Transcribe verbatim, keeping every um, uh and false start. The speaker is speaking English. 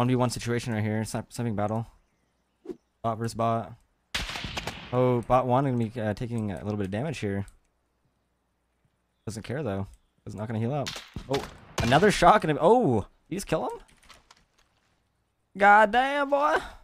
one v one situation right here. Sniping battle. Bot versus bot. Oh, bot one gonna be uh, taking a little bit of damage here. Doesn't care though. Is not gonna heal up. Oh, another shot. Gonna. Oh, you just kill him? God damn, boy.